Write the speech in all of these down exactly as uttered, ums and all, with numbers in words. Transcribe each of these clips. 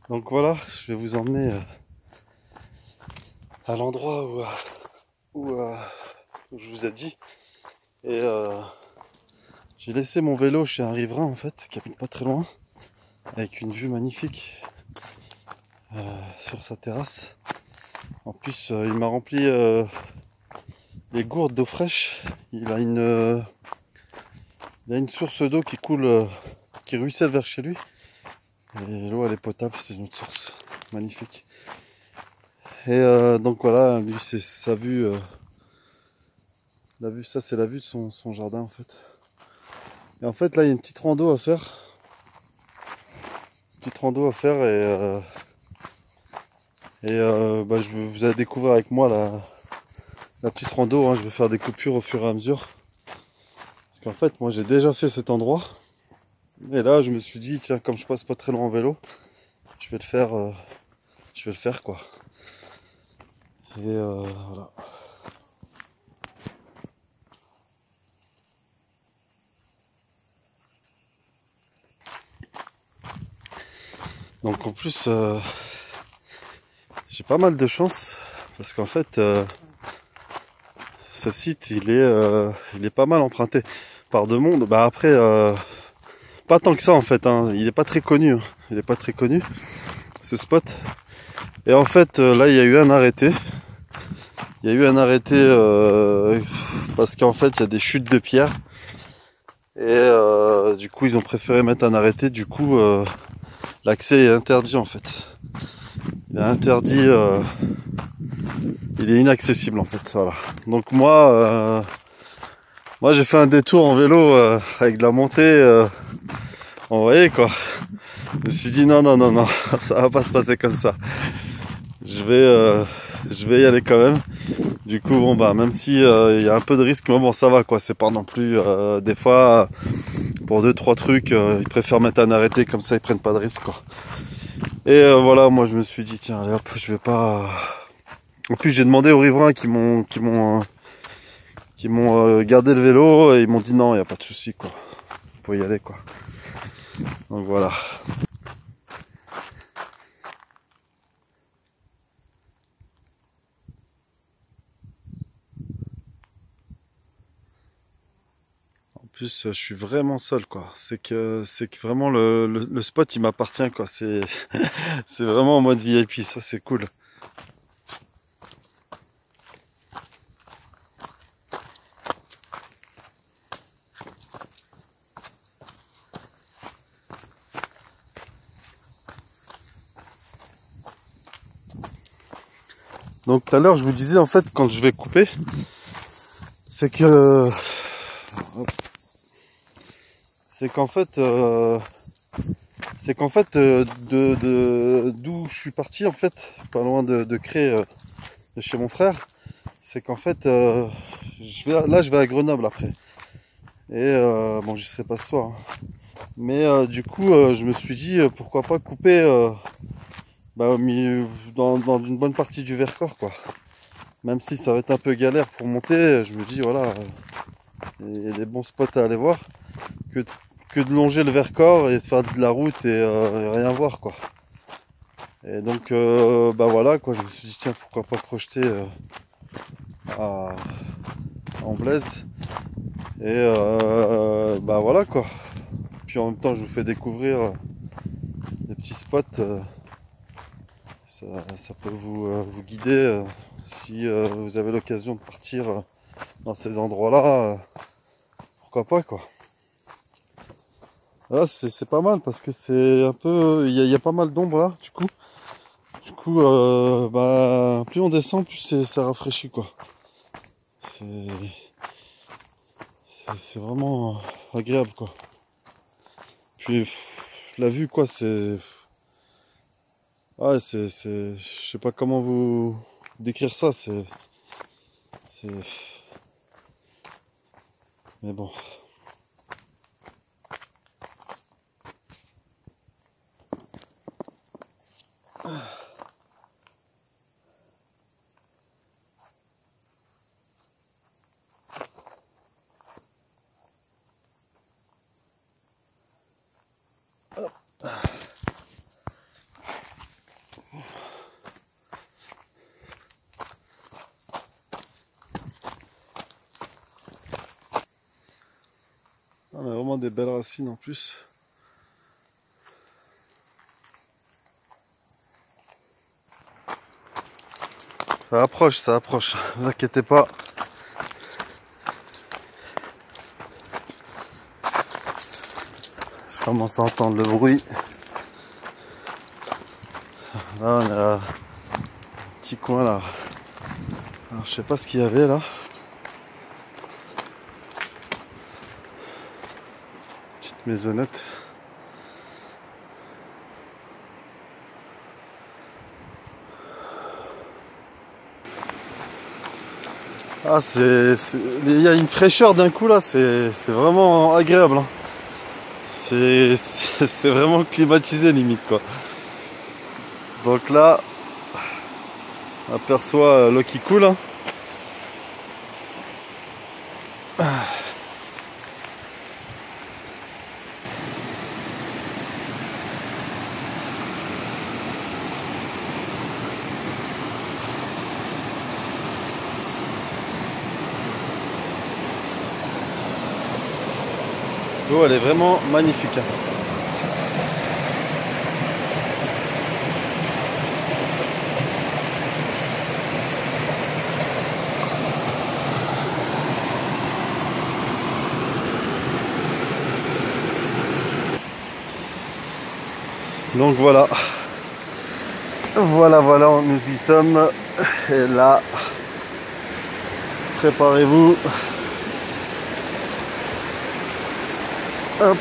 Donc voilà, je vais vous emmener euh, à l'endroit où, euh, où, euh, où je vous ai dit. Et euh, j'ai laissé mon vélo chez un riverain en fait, qui habite pas très loin, avec une vue magnifique euh, sur sa terrasse. En plus, euh, il m'a rempli euh, des gourdes d'eau fraîche. Il a une, euh, il a une source d'eau qui coule, euh, qui ruisselle vers chez lui. Et l'eau elle est potable, c'est une autre source magnifique. Et euh, donc voilà, lui c'est sa vue. Euh, La vue, ça c'est la vue de son, son jardin en fait. Et en fait là il y a une petite rando à faire. Une petite rando à faire et, euh, et euh, bah, je vais vous allez découvrir avec moi la, la petite rando. Hein. Je vais faire des coupures au fur et à mesure. Parce qu'en fait moi j'ai déjà fait cet endroit. Et là je me suis dit tiens comme je passe pas très loin en vélo, je vais le faire. Euh, je vais le faire quoi. Et euh, voilà. Donc en plus euh, j'ai pas mal de chance. Parce qu'en fait euh, ce site il est, euh, il est pas mal emprunté par de monde. Bah après euh, pas tant que ça en fait, hein. Il est pas très connu, hein. Il est pas très connu ce spot. Et en fait euh, là il y a eu un arrêté. Il y a eu un arrêté euh, parce qu'en fait il y a des chutes de pierre. Et euh, du coup ils ont préféré mettre un arrêté. Du coup euh, l'accès est interdit en fait. Il est interdit, euh, il est inaccessible en fait. Voilà. Donc moi, euh, moi j'ai fait un détour en vélo euh, avec de la montée. Euh, vous voyez quoi. Je me suis dit non non non non, ça va pas se passer comme ça. Je vais, euh, je vais y aller quand même. Du coup bon bah même si il euh, y a un peu de risque, mais bon ça va quoi. C'est pas non plus euh, des fois pour deux trois trucs, euh, ils préfèrent mettre un arrêté comme ça, ils prennent pas de risque quoi. Et euh, voilà, moi je me suis dit tiens allez hop, je vais pas. En plus j'ai demandé aux riverains qui m'ont, qui m'ont, euh, qui m'ont euh, gardé le vélo et ils m'ont dit non, il y a pas de souci quoi. Vous pouvez y aller quoi. Donc voilà. En plus, je suis vraiment seul, quoi. C'est que, c'est que vraiment le, le, le spot, il m'appartient, quoi. C'est, c'est vraiment en mode V I P, ça, c'est cool. Donc tout à l'heure, je vous disais, en fait, quand je vais couper, c'est que, c'est qu'en fait, euh, c'est qu'en fait, euh, de, de, d'où je suis parti, en fait, pas loin de, de Cré, euh, de chez mon frère, c'est qu'en fait, euh, je vais, là, je vais à Grenoble après. Et euh, bon, j'y serai pas ce soir. Hein. Mais euh, du coup, euh, je me suis dit, euh, pourquoi pas couper euh, bah, au milieu, dans, dans une bonne partie du Vercors, quoi. Même si ça va être un peu galère pour monter, je me dis, voilà, il y a des bons spots à aller voir, que, que de longer le Vercors et de faire de la route et, euh, et rien voir, quoi. Et donc, euh, bah voilà, quoi, je me suis dit, tiens, pourquoi pas crocheter euh, à, en Blaise. Et euh, bah voilà, quoi. Puis en même temps, je vous fais découvrir des petits spots. Euh, ça, ça peut vous, euh, vous guider euh, si euh, vous avez l'occasion de partir euh, dans ces endroits-là. Euh, pourquoi pas, quoi. Là, c'est pas mal parce que c'est un peu. Il y, y, a pas mal d'ombre là, du coup. Du coup, euh, bah, plus on descend, plus ça rafraîchit, quoi. C'est vraiment agréable, quoi. Puis pff, la vue, quoi, c'est. Ouais, c'est. Je sais pas comment vous décrire ça, c'est. Mais bon. vraiment des belles racines en plus. Ça approche, ça approche, ne vous inquiétez pas. Je commence à entendre le bruit. Là on est à un petit coin là. Alors je sais pas ce qu'il y avait là. Petite maisonnette. Ah c'est... il y a une fraîcheur d'un coup là, c'est vraiment agréable. Hein. C'est vraiment climatisé limite quoi. Donc là, on aperçoit l'eau qui coule. Hein. L'eau elle est vraiment magnifique. Hein. Donc voilà, voilà, voilà, nous y sommes. Et là, préparez-vous. Hop.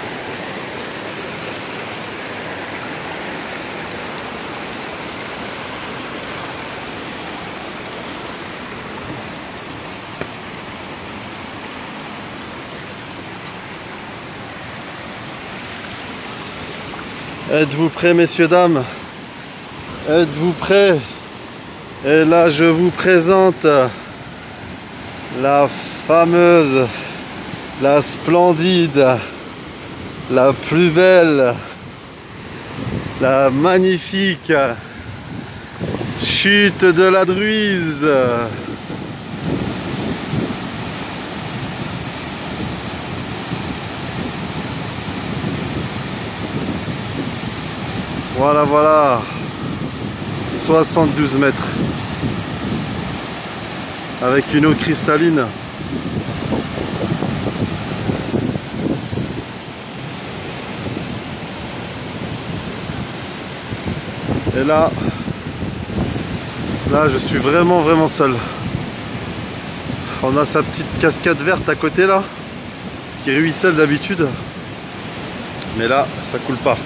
Êtes-vous prêts, messieurs, dames? Êtes-vous prêts? Et là, je vous présente la fameuse, la splendide, la plus belle, la magnifique chute de la Druise. Voilà, voilà, soixante-douze mètres, avec une eau cristalline. Et là, là je suis vraiment vraiment seul. On a sa petite cascade verte à côté là, qui ruisselle d'habitude. Mais là, ça coule pas.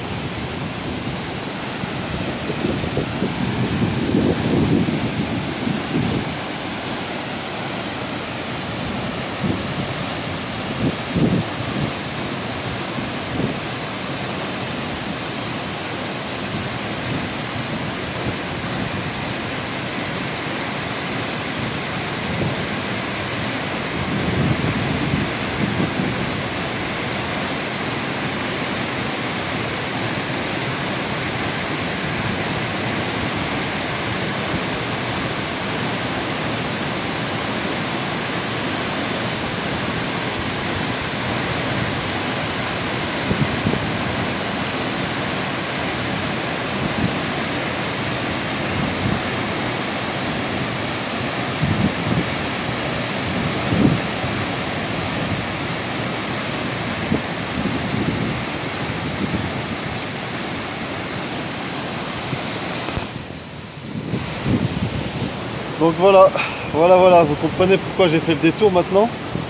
Donc voilà, voilà, voilà, vous comprenez pourquoi j'ai fait le détour maintenant.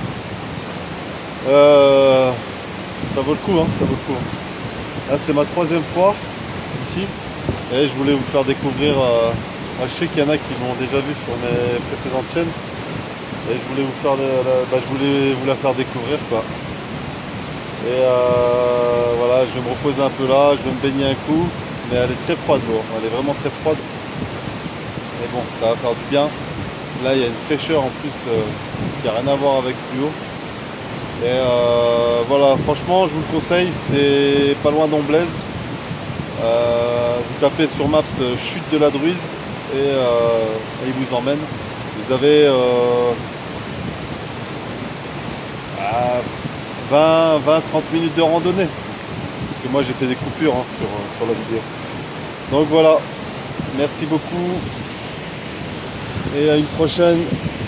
Euh, ça vaut le coup, hein, ça vaut le coup. Là c'est ma troisième fois ici, et je voulais vous faire découvrir. Euh, je sais qu'il y en a qui l'ont déjà vu sur mes précédentes chaînes, et je voulais vous faire, le, la, bah, je voulais vous la faire découvrir quoi. Et euh, voilà, je vais me reposer un peu là, je vais me baigner un coup, mais elle est très froide l'eau, elle est vraiment très froide. Mais bon, ça va faire du bien. Là, il y a une fraîcheur en plus euh, qui n'a rien à voir avec plus haut. Et euh, voilà, franchement, je vous le conseille, c'est pas loin d'Omblaise. Euh, vous tapez sur Maps euh, chute de la Druise et, euh, et il vous emmène. Vous avez euh, à vingt à trente minutes de randonnée. Parce que moi j'ai fait des coupures hein, sur, sur la vidéo. Donc voilà, merci beaucoup et à une prochaine.